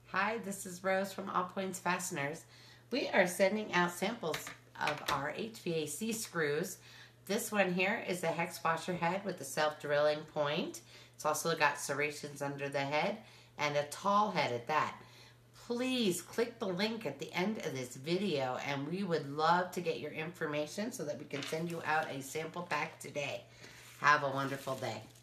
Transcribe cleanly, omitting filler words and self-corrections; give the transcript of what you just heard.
Hi, this is Rose from All Points Fasteners. We are sending out samples of our HVAC screws. This one here is a hex washer head with a self-drilling point. It's also got serrations under the head and a tall head at that. Please click the link at the end of this video and we would love to get your information so that we can send you out a sample pack today. Have a wonderful day.